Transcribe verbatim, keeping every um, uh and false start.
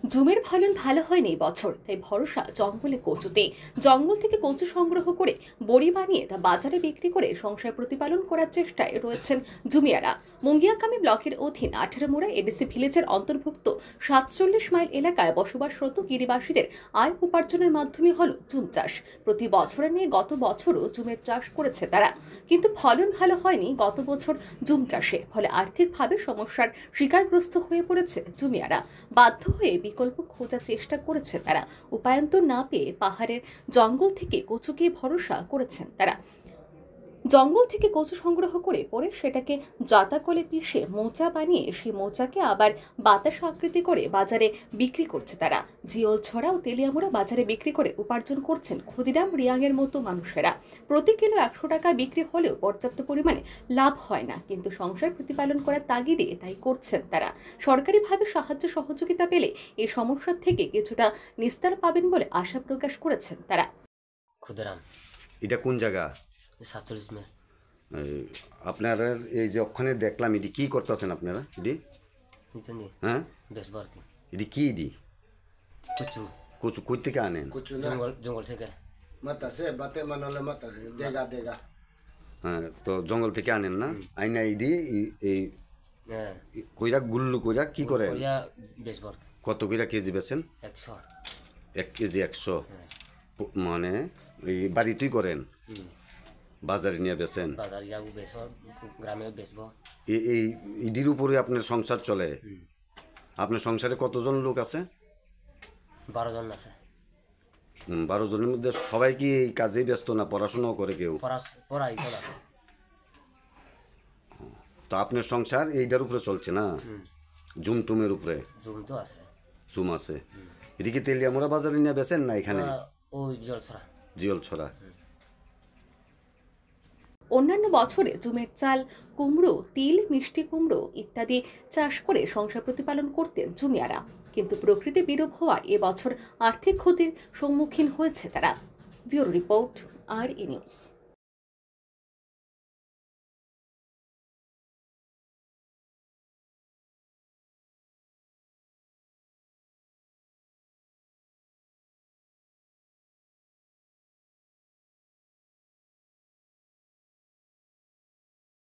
জুমের ফলন ভালো হয়নি এই বছর, তাই ভরসা জঙ্গলে কচুতে। জঙ্গল থেকে কচু সংগ্রহ করে বড়ি বানিয়ে তা বাজারে বিক্রি করে সংসার প্রতিপালন করার চেষ্টায় রয়েছেন জুমিয়ারা। মুঙ্গিয়াকামী ব্লকের অধীন আঠারোমুড়া এডিসি ভিলেজের অন্তর্ভুক্ত সাতচল্লিশ মাইল এলাকায় বসবাসরত গিরিবাসীদের আয় উপার্জনের মাধ্যমে হল জুম চাষ। প্রতি বছরের নিয়ে গত বছরও জুমের চাষ করেছে তারা, কিন্তু ফলন ভালো হয়নি গত বছর জুম চাষে। ফলে আর্থিকভাবে সমস্যার শিকারগ্রস্ত হয়ে পড়েছে জুমিয়ারা। বাধ্য হয়ে বিকল্প খোঁজার চেষ্টা করেছে তারা। উপায়ন্তর না পেয়ে পাহাড়ের জঙ্গল থেকে কচুকে ভরসা করেছেন তারা। জঙ্গল থেকে কচু সংগ্রহ করে পরে সেটাকে জাতাকলে পিষে মোচা বানিয়ে সেই মোচাকে আবার বাতাস আকৃতি করে বাজারে বিক্রি করছে তারা। জিওল ছড়া ও তেলিয়ামুড়া বাজারে বিক্রি করে উপার্জন করছেন ক্ষুদিরাম রিয়াংয়ের মতো মানুষেরা। প্রতি কিলো একশো টাকা বিক্রি হলেও পর্যাপ্ত পরিমাণে লাভ হয় না, কিন্তু সংসার প্রতিপালন করার তাগিদে তাই করছেন তারা। সরকারিভাবে সাহায্য সহযোগিতা পেলে এই সমস্যার থেকে কিছুটা নিস্তার পাবেন বলে আশা প্রকাশ করেছেন তারা। ক্ষুদিরাম, এটা কোন জায়গা? সাতচল্লিশ মাইল। আপনার এই যে ওখানে দেখলাম, এটি কি করতেছেন আপনারা? এটি হ্যাঁ বেসবো আর কি। এটি কি এটি? কচু। কচু কই থেকে আনেন? জঙ্গল জঙ্গল থেকে। হ্যাঁ, তো জঙ্গল থেকে আনেন না? আইনা এটি এই কইরা গুল্লু কইরা কি করেন? বেসবো। কত কইরা কেজি বেচেন? একশো। এক কেজি একশো। মানে এই বাড়িতেই করেন, বাজারে নিয়ে বেচেন? বাজারে যাবো, বেচো, গ্রামেও বেচবো। এই ইডির উপরে আপনার সংসার চলে? আপনার সংসারে কতজন লোক আছে? বারো জন আছে। বারো জনের মধ্যে সবাই কি এই কাজেই ব্যস্ত না পড়াশোনাও করে কেউ? পড়াই করা। তো আপনার সংসার এইটার উপরে চলছে না? জুম টুমের উপরে? জুম তো আছে। জুম আছে। এদিকে তেলিয়ামুড়া বাজারে নিয়ে বেচেন না এখানে? ওই জিওল ছড়া। জিওল ছড়া। অন্যান্য বছরে জুমের চাল, কুমড়ো, তিল, মিষ্টি কুমড়ো ইত্যাদি চাষ করে সংসার প্রতিপালন করতেন জুমিয়ারা, কিন্তু প্রকৃতি বিরূপ হওয়ায় এবছর আর্থিক ক্ষতির সম্মুখীন হয়েছে তারা। ব্যুরো রিপোর্ট, আর ই নিউজ।